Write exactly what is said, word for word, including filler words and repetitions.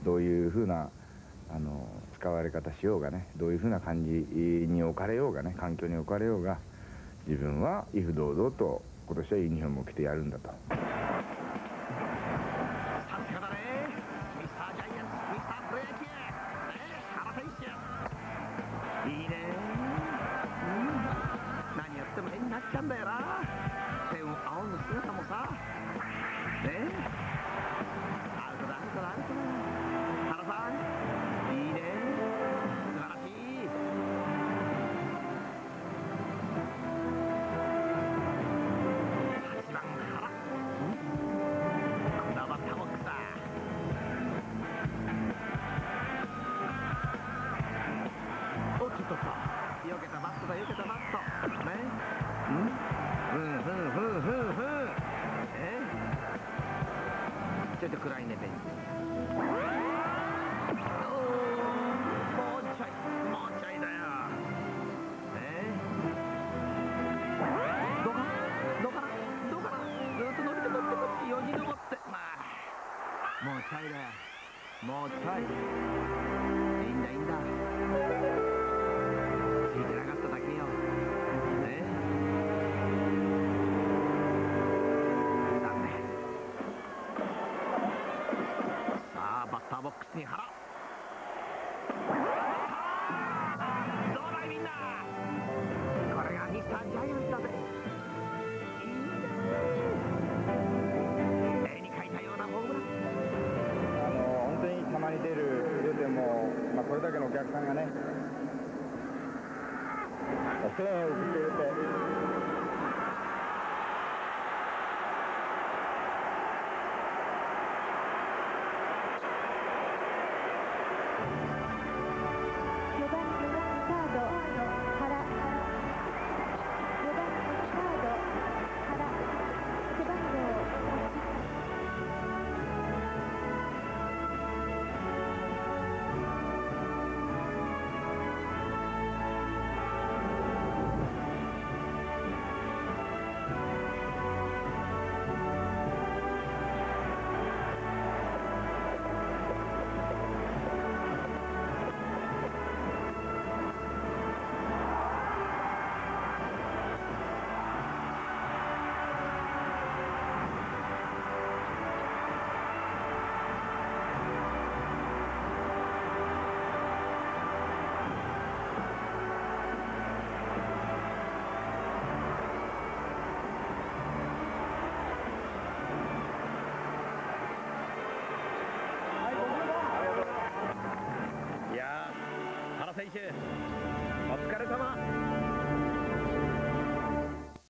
どういうふうなあの使われ方しようがね、どういうふうな感じに置かれようがね、環境に置かれようが、自分は威風堂々と今年はユニフォームを着てやるんだと。 いいね、うん、何やっても絵になっちゃうんだよな。手を仰ぐ姿もさ、ね、アウトだアウトだアウトだ。原さん、いいね、素晴らしい。はちばん原、今度はバッターボックスだ。おっとっとっと、よけたバットだよけたバットね。うんふんふんふんふんふん、えちょっと暗いねベンチ。おー、もうちょいもうちょいだよ。えどうかどうかなどうかな、ずっと伸びて伸びて伸びてよじ登って、まあもうちょいだよ、もうちょい。いいんだいいんだ、ついてなかっただけよ。ね、残念。さあバッターボックスに原、どうだいみんな、これがミスタージャイアンツだぜ。いいね、絵に描いたようなホームラン。 あの本当にたまに出る出ても、まあ、これだけのお客さんがね声援を送ってくれて。 いやー、原選手お疲れ様。